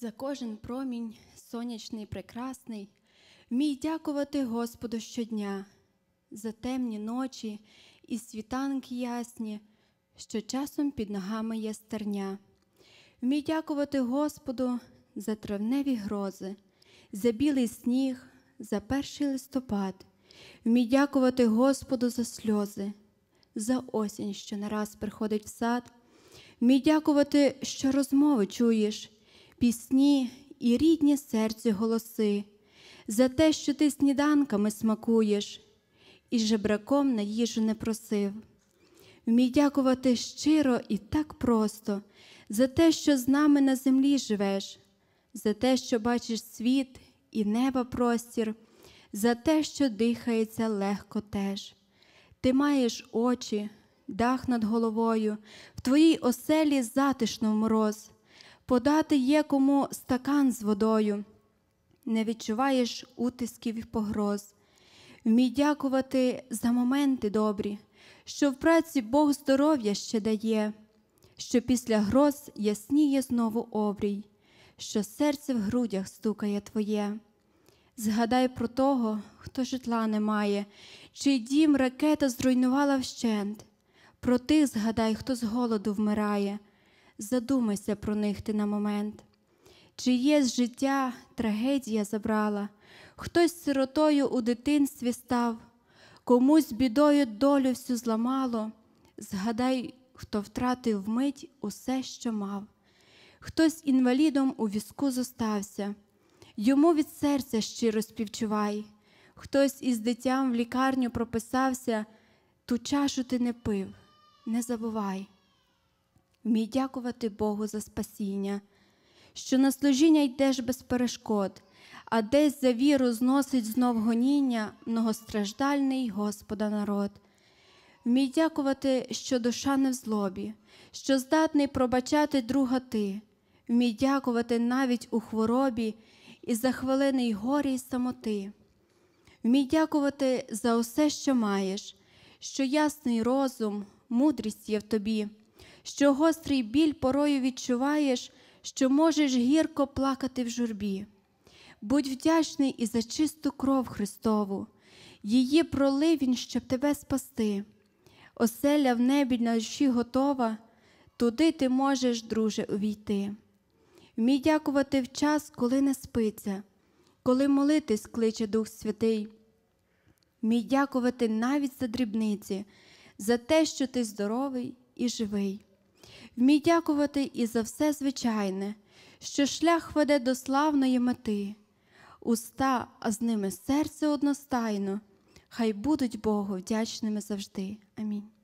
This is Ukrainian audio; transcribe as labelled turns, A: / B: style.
A: За кожен промінь сонячний, прекрасний, вмій дякувати Господу щодня, за темні ночі і світанки ясні, що часом під ногами є стерня. Вмій дякувати Господу за травневі грози, за білий сніг, за 1 листопад. Вмій дякувати Господу за сльози, за осінь, що нараз приходить в сад. Вмій дякувати, що розмови чуєш, пісні і рідні серцю голоси, за те, що ти сніданками смакуєш і жебраком на їжу не просив. Вмій дякувати щиро і так просто за те, що з нами на землі живеш, за те, що бачиш світ і неба простір, за те, що дихається легко теж. Ти маєш очі, дах над головою, в твоїй оселі затишно в мороз. Подати є кому стакан з водою, не відчуваєш утисків і погроз. Вмій дякувати за моменти добрі, що в праці Бог здоров'я ще дає, що після гроз ясніє знову обрій, що серце в грудях стукає твоє. Згадай про того, хто житла не має, чий дім ракета зруйнувала вщент. Про тих згадай, хто з голоду вмирає. Задумайся про них ти на момент. Чиє з життя трагедія забрала, хтось сиротою у дитинстві став, комусь бідою долю всю зламало. Згадай, хто втратив вмить усе, що мав. Хтось інвалідом у візку зостався, йому від серця щиро співчувай. Хтось із дитям в лікарню прописався, ту чашу ти не пив, не забувай. Вмій дякувати Богу за спасіння, що на служіння йдеш без перешкод, а десь за віру зносить знов гоніння многостраждальний Господа народ. Вмій дякувати, що душа не в злобі, що здатний пробачати друга ти. Вмій дякувати навіть у хворобі і за хвилини й горі й самоти. Вмій дякувати за усе, що маєш, що ясний розум, мудрість є в тобі, що гострий біль порою відчуваєш, що можеш гірко плакати в журбі. Будь вдячний і за чисту кров Христову, її пролив Він, щоб тебе спасти. Оселя в небі на душі готова, туди ти можеш, друже, увійти. Вмій дякувати в час, коли не спиться, коли молитись кличе Дух Святий. Вмій дякувати навіть за дрібниці, за те, що ти здоровий і живий. Вмій дякувати і за все звичайне, що шлях веде до славної мети. Уста, а з ними серце одностайно, хай будуть Богу вдячними завжди. Амінь.